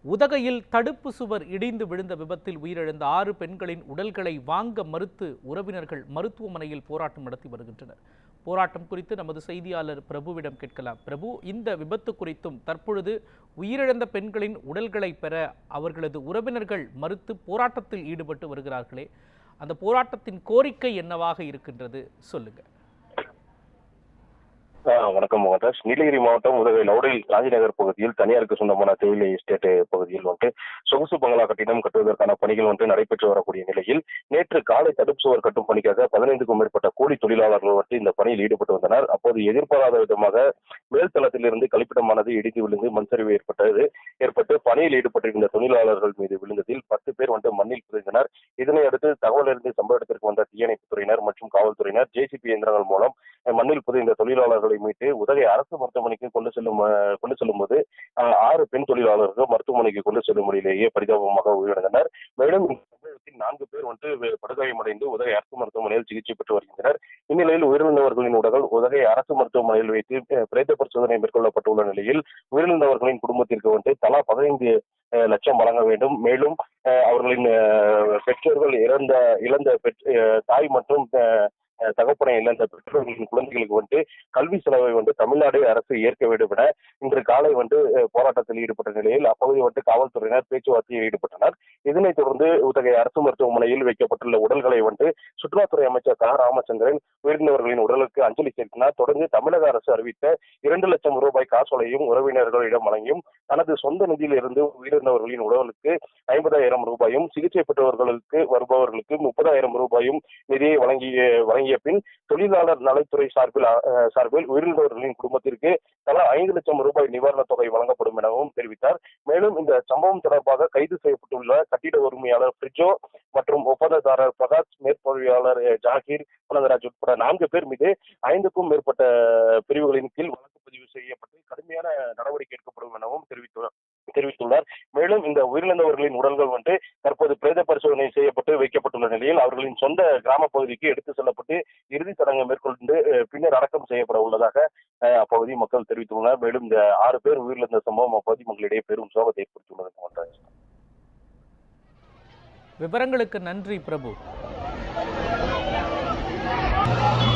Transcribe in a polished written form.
உதகையில் தடுப்பு சுவர் இடிந்து விழுந்த விபத்தில் உயிரிழந்த 6 பெண்களின் உடல்களை வாங்க மறுத்து உறவினர்கள் மருத்துவமனையில் போராட்டம் நடத்தி வருகின்றனர். போராட்டம் குறித்து நமது செய்தியாளர் பிரபுவிடம் கேட்கலாம். பிரபு, இந்த விபத்து குறித்தும் தற்பொழுது உயிரிழந்த பெண்களின் உடல்களை பெற அவர்களது உறவினர்கள் மறுத்து போராட்டத்தில் ஈடுபட்டு வருகிறார்களே, அந்த போராட்டத்தின் கோரிக்கை என்னவாக இருக்கின்றது, சொல்லுங்க. வணக்கம் மோகன்ராஜ். நீலகிரி மாவட்டம் உதகை லவுடில் காந்திநகர் பகுதியில் தனியாருக்கு சொந்தமான தேயிலை எஸ்டேட் பகுதியில் சொகுசு பங்களா கட்டிடம் கட்டுவதற்கான பணிகள் நடைபெற்று வரக்கூடிய நிலையில் நேற்று காலை தடுப்பு சுவர் கட்டும் பணிக்காக 15க்கும் மேற்பட்ட கூலி தொழிலாளர்கள் இந்த பணியில் ஈடுபட்டு வந்தனர். அப்போது எதிர்பாராத விதமாக மேல்தளத்திலிருந்து கழிப்பிடமானது இடிந்து விழுந்து மண் சரிவு ஏற்பட்டு பணியில் ஈடுபட்டிருந்த தொழிலாளர்கள் மீது விழுந்ததில் 10 பேர் மண்ணில் புதைந்தனர். இதனை அடுத்து தகவல் அறிந்து சம்பவ இடத்திற்கு வந்த தீயணைப்பு துறையினர் மற்றும் காவல்துறையினர் ஜேசிபி இயந்திரங்கள் மூலம் மண்ணில் புதைந்த தொழிலாளர்களை மீட்டு உதகை அரசு மருத்துவமனைக்கு கொண்டு செல்லும் போது 6 பெண் தொழிலாளர்கள் மருத்துவமனைக்கு கொண்டு செல்லும் முறையிலேயே பரிதாபமாக உயிரிழந்தனர். மேலும் 4 பேர் படுகாயமடைந்து உதகை அரசு மருத்துவமனையில் சிகிச்சை பெற்று வருகின்றனர். இந்நிலையில் உயிரிழந்தவர்களின் உடல்கள் உதகை அரசு மருத்துவமனையில் வைத்து பிரேத பரிசோதனை மேற்கொள்ளப்பட்டுள்ள நிலையில் உயிரிழந்தவர்களின் குடும்பத்திற்கு தலா 15 லட்சம் வழங்க வேண்டும். மேலும் அவர்களின் பெற்றோர்கள் இழந்த தாய் மற்றும் தகப்பனை இழந்த பெற்றோர்களின் குழந்தைகளுக்கு கல்வி செலவை தமிழ்நாடு அரசு ஏற்க வேண்டும் என இன்று காலை போராட்டத்தில் ஈடுபட்ட நிலையில் அப்பகுதி காவல்துறையினர் பேச்சுவார்த்தையில் ஈடுபட்டனர். இதனைத் தொடர்ந்து உதகை அரசு மருத்துவமனையில் வைக்கப்பட்டுள்ள உடல்களை சுற்றுலாத்துறை அமைச்சர் க. ராமச்சந்திரன் உயிரிழந்தவர்களின் உடலுக்கு அஞ்சலி செலுத்தினார். தொடர்ந்து தமிழக அரசு அறிவித்த 2 லட்சம் ரூபாய் காசோலையும் உறவினர்களிடம் வழங்கியும் தனது சொந்த நிதியில் இருந்து உயிரிழந்தவர்களின் உடலுக்கு 50,000 ரூபாயும் சிகிச்சை பெற்றவர்களுக்கு வருபவர்களுக்கு 30,000 ரூபாயும் நிதியை வழங்கிய பின் தொழிலாளர் நலத்துறை சார்பில் உயிரிழந்தவர்களின் குடும்பத்திற்கு தலா 5 லட்சம் ரூபாய் நிவாரணத் தொகை வழங்கப்படும் எனவும் தெரிவித்தார். மேலும் இந்த சம்பவம் தொடர்பாக கைது செய்யப்பட்டுள்ள கட்டிட உரிமையாளர் பிரிஜோ மற்றும் ஒப்பந்ததாரர் பிரகாஷ், மேற்பார்வையாளர் ஜாகீர், ஆனந்தராஜ் உட்பட 4 பேர் மீது 5க்கும் மேற்பட்ட பிரிவுகளின் கீழ் வழக்கு பதிவு செய்யப்பட்டு கடுமையான நடவடிக்கை எடுக்கப்படும் எனவும் தெரிவித்துள்ளார். மேலும் இந்த உயிரிழந்தவர்களின் உடல்கள் தற்போது பிரேத பரிசோதனை செய்யப்பட்டு வைக்கப்பட்டுள்ள நிலையில் அவர்களின் சொந்த கிராம பகுதிக்கு எடுத்து செல்லப்பட்டு இறுதி சடங்கு மேற்கொண்டு பின்னர் அடக்கம் செய்யப்பட உள்ளதாக அப்பகுதி மக்கள் தெரிவித்துள்ளனர். மேலும் இந்த 6 பேர் உயிரிழந்த சம்பவம் அப்பகுதி மக்களிடையே பெரும் சோகத்தை ஏற்படுத்தியுள்ளது. விவரங்களுக்கு நன்றி பிரபு.